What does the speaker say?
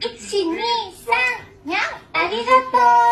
1、2、3、にゃん。ありがとう。